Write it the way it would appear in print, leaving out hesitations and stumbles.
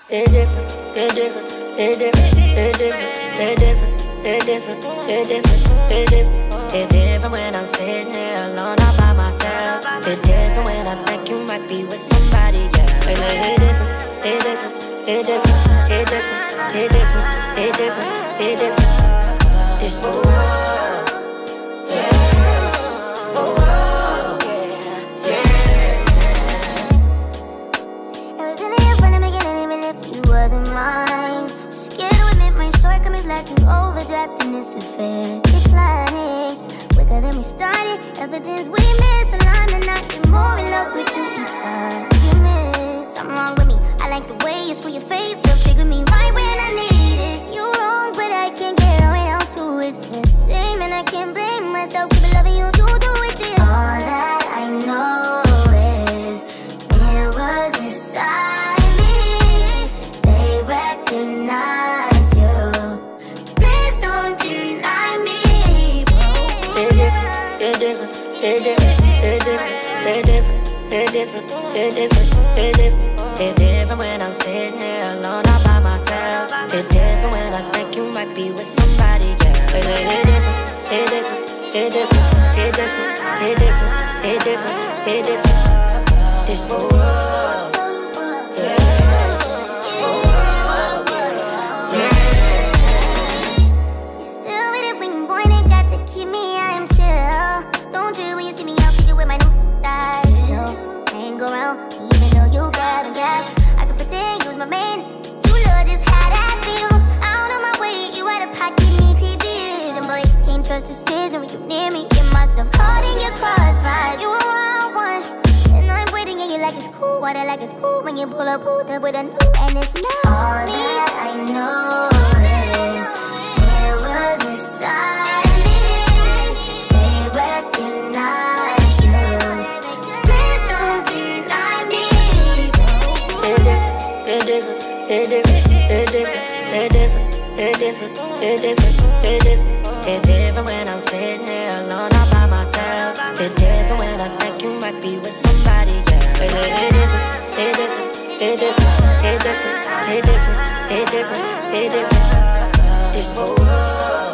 It's different, it's different, it's different, it's different, it's different, it's different, it's different, it's different. It's different when I'm sitting here alone all by myself. It's different when I think you might be with somebody else. It's different, it's different, it's different, it's different, it's different, it's different, it's different. This world, wasn't mine. Scared to admit my shortcomings led to overdraft in this affair. Declining quicker than we started. Evidence we misaligned, and I get more in love with you each argument. Something wrong with me. I like the way you screw your face up, trigger me right when I need it. You wrong, but I can't get on without you. It's a shame, and I can't blame myself. Keep loving you, you do it this. All that I know is it was inside. Recognize you. Please don't deny me. it's different, it's different, it's different, it's different, it's different, it's different, it's different. It's different when I'm sitting here alone all by myself. It's different when I think you might be with somebody else. It's different, it's different, it's different, it's different, it's different, it's different, it's different. This world. Trust decision when you near me, get myself caught in your crossfire. You a wild one, and I'm waiting and you like it's cool. Water like it's cool when you pull up, pulled up with a new, and it's not all me. That I know is it was inside me. They recognize you. Please don't deny me. It's different, it's different, it's different, it's different, it's different, it's different, it's different. It's different when I'm sitting here alone all by myself. It's different when I think you might be with somebody else. It's different, it's different, it's different, it's different, it's different, it's different, it's different. This world.